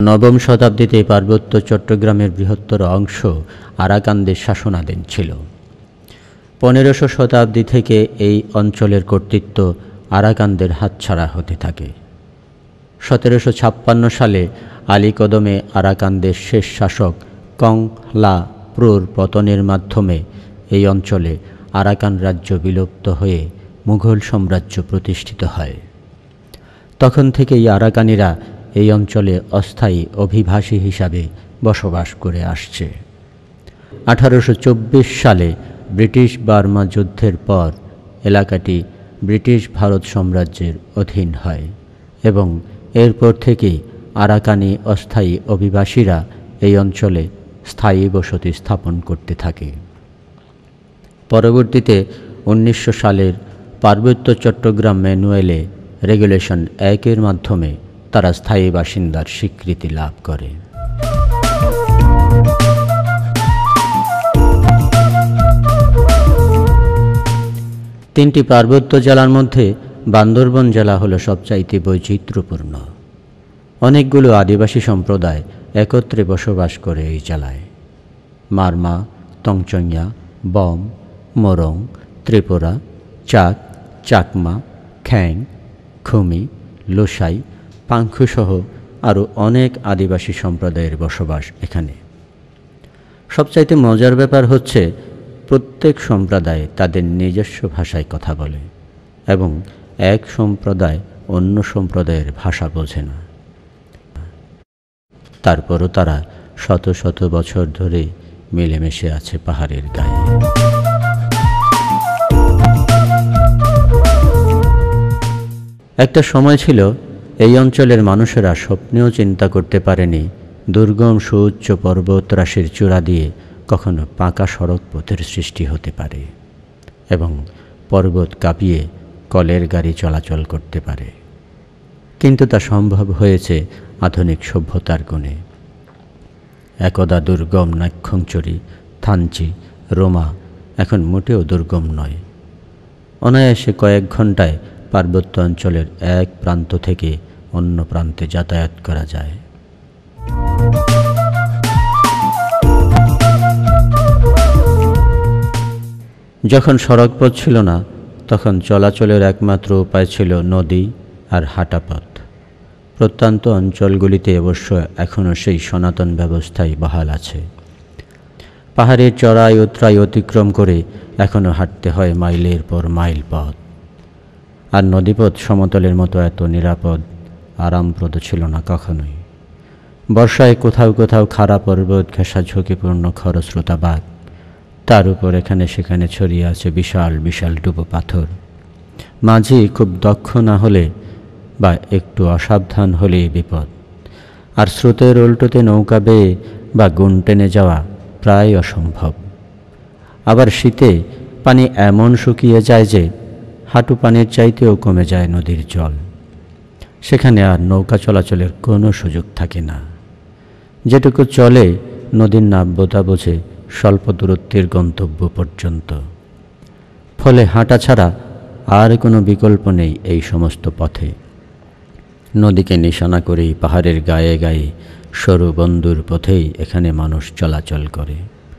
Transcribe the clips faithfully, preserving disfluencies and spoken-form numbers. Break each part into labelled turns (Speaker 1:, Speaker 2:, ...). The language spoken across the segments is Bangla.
Speaker 1: নবম শতাব্দীতে পার্বত্য চট্টগ্রামের বৃহত্তর অংশ আরাকানদের শাসনাধীন ছিল। পনেরোশো শতাব্দী থেকে এই অঞ্চলের কর্তৃত্ব আরাকানদের হাতছাড়া হতে থাকে। সতেরোশো ছাপ্পান্ন সালে আলী কদমে আরাকানদের শেষ শাসক কং লা প্রোর পতনের মাধ্যমে এই অঞ্চলে আরাকান রাজ্য বিলুপ্ত হয়ে মুঘল সাম্রাজ্য প্রতিষ্ঠিত হয়। তখন থেকেই আরাকানিরা এই অঞ্চলে অস্থায়ী অভিবাসী হিসাবে বসবাস করে আসছে। আঠারোশো চব্বিশ সালে ব্রিটিশ বার্মা যুদ্ধের পর এলাকাটি ব্রিটিশ ভারত সাম্রাজ্যের অধীন হয় এবং এরপর থেকেই আরাকানি অস্থায়ী অভিবাসীরা এই অঞ্চলে স্থায়ী বসতি স্থাপন করতে থাকে। পরবর্তীতে উনিশশো সালের পার্বত্য চট্টগ্রাম ম্যানুয়ালে রেগুলেশন একের মাধ্যমে তারা স্থায়ী বাসিন্দার স্বীকৃতি লাভ করে। তিনটি পার্বত্য জেলার মধ্যে বান্দরবন জেলা হলো সবচাইতে বৈচিত্র্যপূর্ণ। অনেকগুলো আদিবাসী সম্প্রদায় একত্রে বসবাস করে এই জেলায়। মারমা, তংচঙ্গা, বম, মোরং, ত্রিপুরা, চাক, চাকমা, খ্যাং, খুমি, লোসাই, পাংখুসহ আরও অনেক আদিবাসী সম্প্রদায়ের বসবাস এখানে। সবচাইতে মজার ব্যাপার হচ্ছে প্রত্যেক সম্প্রদায় তাদের নিজস্ব ভাষায় কথা বলে এবং এক সম্প্রদায় অন্য সম্প্রদায়ের ভাষা বোঝে না। তারপরও তারা শত শত বছর ধরে মিলেমিশে আছে পাহাড়ের গায়ে। একটা সময় ছিল এই অঞ্চলের মানুষেরা স্বপ্নেও চিন্তা করতে পারেনি দুর্গম সুউচ্চ পর্বতরাশির চূড়া দিয়ে কখনো পাকা সড়ক পথের সৃষ্টি হতে পারে এবং পর্বত কাঁপিয়ে কলের গাড়ি চলাচল করতে পারে। কিন্তু তা সম্ভব হয়েছে আধুনিক সভ্যতার গুণে। একদা দুর্গম নাক্ষংচুরি, থানচি, রোমা এখন মোটেও দুর্গম নয়। অনায়াসে কয়েক ঘন্টায় পার্বত্য অঞ্চলের এক প্রান্ত থেকে অন্য প্রান্তে যাতায়াত করা যায়। যখন সড়কপথ ছিল না, তখন চলাচলের একমাত্র উপায় ছিল নদী আর হাঁটাপথ। প্রত্যন্ত অঞ্চলগুলিতে অবশ্য এখনও সেই সনাতন ব্যবস্থাই বহাল আছে। পাহাড়ের চড়াই উতরাই অতিক্রম করে এখনও হাঁটতে হয় মাইলের পর মাইল পথ। আর নদীপথ সমতলের মতো এত নিরাপদ আরামপ্রদ ছিল না কখনোই। বর্ষায় কোথাও কোথাও খাড়া পর্বত ঘেঁষা ঝুঁকিপূর্ণ খরস্রোতা বাঁধ, তার উপর এখানে সেখানে ছড়িয়ে আছে বিশাল বিশাল ডুবো পাথর। মাঝি খুব দক্ষ না হলে বা একটু অসাবধান হলেই বিপদ। আর স্রোতের উল্টোতে নৌকা বেয়ে বা গুণ টেনে যাওয়া প্রায় অসম্ভব। আবার শীতে পানি এমন শুকিয়ে যায় যে হাঁটু পানির চাইতেও কমে যায় নদীর জল। সেখানে আর নৌকা চলাচলের কোনো সুযোগ থাকে না। যেটুকু চলে নদীর নাব্যতা বোঝে স্বল্প দূরত্বের গন্তব্য পর্যন্ত। ফলে হাঁটা ছাড়া আর কোনো বিকল্প নেই এই সমস্ত পথে। নদীকে নিশানা করেই পাহাড়ের গায়ে গায়ে সরু বন্দুর পথেই এখানে মানুষ চলাচল করে।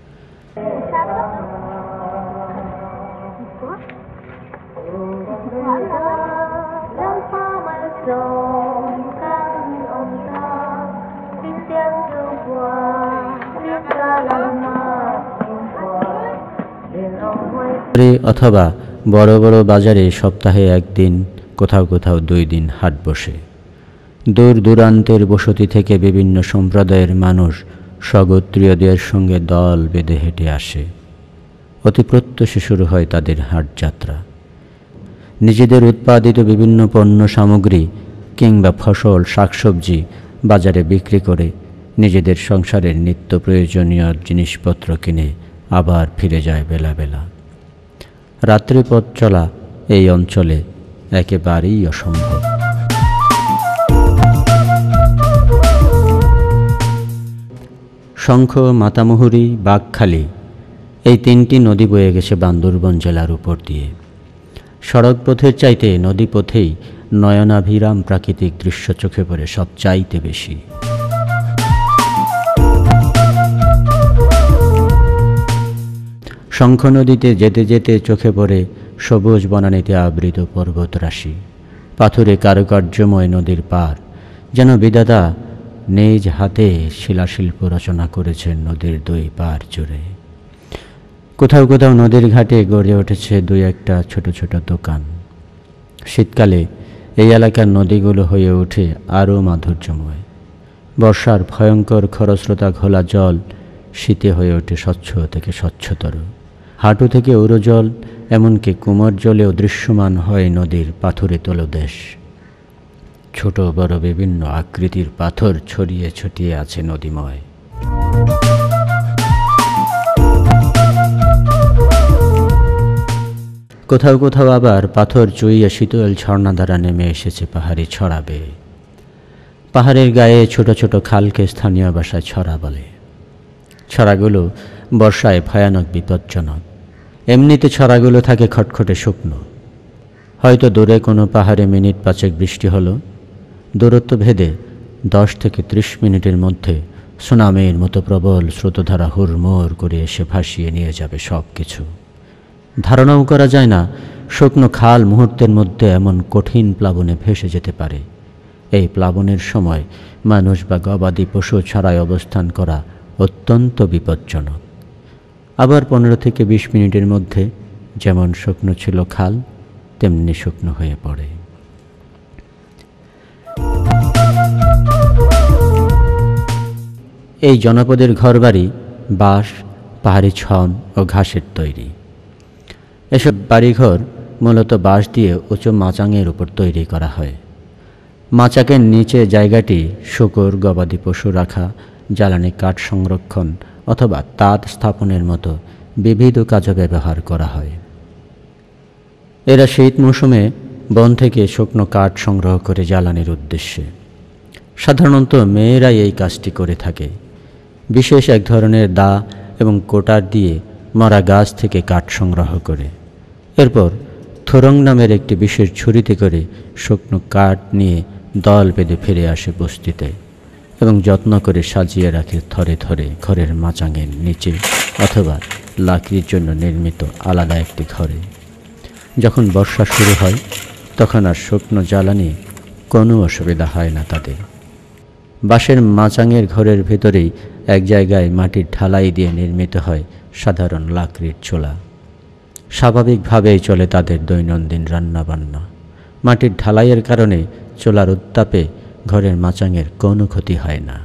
Speaker 1: অথবা বড় বড় বাজারে সপ্তাহে একদিন, কোথাও কোথাও দুই দিন হাট বসে। দূর দূরান্তের বসতি থেকে বিভিন্ন সম্প্রদায়ের মানুষ স্বগোত্রীয়দের সঙ্গে দল বেঁধে হেঁটে আসে। অতি প্রত্যুষে শুরু হয় তাদের হাট যাত্রা। নিজেদের উৎপাদিত বিভিন্ন পণ্য সামগ্রী কিংবা ফসল শাকসবজি বাজারে বিক্রি করে নিজেদের সংসারের নিত্য প্রয়োজনীয় জিনিসপত্র কিনে আবার ফিরে যায় বেলা বেলা। রাত্রি পথ চলা এই অঞ্চলে একেবারেই অসম্ভব। শঙ্খ, মাতামুহুরী, বাঘখালী এই তিনটি নদী বয়ে গেছে বান্দরবন জেলার উপর দিয়ে। সড়ক পথের চাইতে নদীপথেই নয়নাভিরাম প্রাকৃতিক দৃশ্য চোখে পড়ে সব চাইতে বেশি। শঙ্খ নদীতে যেতে যেতে চোখে পড়ে সবুজ বনানীতে আবৃত পর্বতরাশি, পাথুরে কারুকার্যময় নদীর পার, যেন বিধাতা নিজ হাতে শিলাশিল্প রচনা করেছেন নদীর দুই পার জুড়ে। কোথাও কোথাও নদীর ঘাটে গড়ে উঠেছে দুই একটা ছোট ছোট দোকান। শীতকালে এই এলাকার নদীগুলো হয়ে ওঠে আরও মাধুর্যময়। বর্ষার ভয়ঙ্কর খরস্রোতা ঘোলা জল শীতে হয়ে ওঠে স্বচ্ছ থেকে স্বচ্ছতর। হাঁটু থেকে উড়োজল, এমনকি কুমোর জলেও দৃশ্যমান হয় নদীর পাথুরে তলদেশ। ছোট বড় বিভিন্ন আকৃতির পাথর ছড়িয়ে ছড়িয়ে আছে নদীময়। কোথাও কোথাও আবার পাথর চুইয়ে শীতল ঝর্ণা দ্বারা নেমে এসেছে পাহাড়ি ছড়া বেয়ে। পাহাড়ের গায়ে ছোট ছোট খালকে স্থানীয় ভাষায় ছড়া বলে। ছড়াগুলো বর্ষায় ভয়ানক বিপজ্জনক। এমনিতে ছড়াগুলো থাকে খটখটে শুকনো। হয়তো দূরে কোনো পাহাড়ে মিনিট পাঁচেক বৃষ্টি হলো, দূরত্ব ভেদে দশ থেকে ত্রিশ মিনিটের মধ্যে সুনামির মতো প্রবল স্রোতধারা হুড়মুড় করে এসে ভাসিয়ে নিয়ে যাবে সব কিছু। ধারণাও করা যায় না শুকনো খাল মুহূর্তের মধ্যে এমন কঠিন প্লাবনে ভেসে যেতে পারে। এই প্লাবনের সময় মানুষ বা গবাদি পশু ছাড়াই অবস্থান করা অত্যন্ত বিপজ্জনক। আবার পনেরো থেকে বিশ মিনিটের মধ্যে যেমন শুকনো ছিল খাল, তেমনি শুকনো হয়ে পড়ে। এই জনপদের ঘরবাড়ি বাঁশ, পাহাড়ি ছন ও ঘাসের তৈরি। এসব বাড়িঘর মূলত বাঁশ দিয়ে উঁচু মাচাঙের উপর তৈরি করা হয়। মাচাকের নিচে জায়গাটি শূকর গবাদি পশু রাখা, জ্বালানি কাঠ সংরক্ষণ অথবা তাঁত স্থাপনের মতো বিবিধ কাজে ব্যবহার করা হয়। এরা শীত মৌসুমে বন থেকে শুকনো কাঠ সংগ্রহ করে জ্বালানির উদ্দেশ্যে। সাধারণত মেয়েরাই এই কাজটি করে থাকে। বিশেষ এক ধরনের দা এবং কোটার দিয়ে মরা গাছ থেকে কাঠ সংগ্রহ করে এরপর থোরং নামের একটি বিশেষ ঝুড়িতে করে শুকনো কাঠ নিয়ে দল বেঁধে ফিরে আসে বস্তিতে এবং যত্ন করে সাজিয়ে রাখে থরে থরে ঘরের মাচাঙের নিচে অথবা লাকড়ির জন্য নির্মিত আলাদা একটি ঘরে। যখন বর্ষা শুরু হয় তখন আর শুকনো জ্বালানি কোনো অসুবিধা হয় না তাদের। বাঁশের মাচাঙের ঘরের ভেতরেই এক জায়গায় মাটির ঢালাই দিয়ে নির্মিত হয় সাধারণ লাকড়ির চুলা। স্বাভাবিকভাবেই চলে তাদের দৈনন্দিন রান্নাবান্না। মাটির ঢালাইয়ের কারণে চুলার উত্তাপে ঘরের মাচাঙের কোনো ক্ষতি হয় না।